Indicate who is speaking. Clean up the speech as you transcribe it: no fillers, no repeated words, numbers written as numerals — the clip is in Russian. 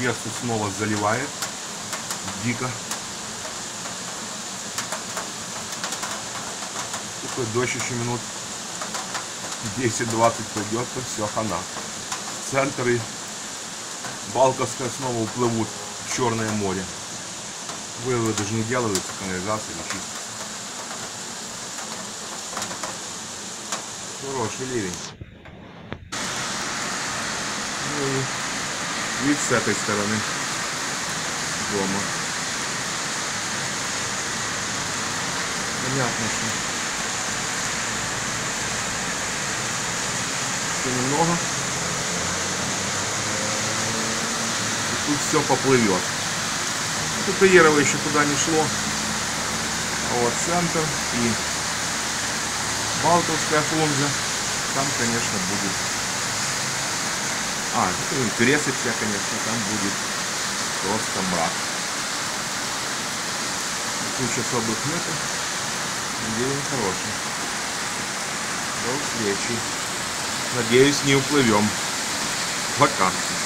Speaker 1: Одессу снова заливает. Дико. Такой дождь еще минут 10-20 пойдет, то все, хана. Центр и Балковская снова уплывут в Черное море. Выводы даже не делаются, канализация не чистится. Хороший ливень. Ну и вид с этой стороны дома. Понятно, что немного. И тут все поплывет. Тут Иерово еще туда не шло. А вот центр и Балковская фрунзе. Там, конечно, будет. Интересы все, конечно, там будет просто мрак. Куча слабых нету. День хороший. До встречи. Надеюсь, не уплывем. Пока.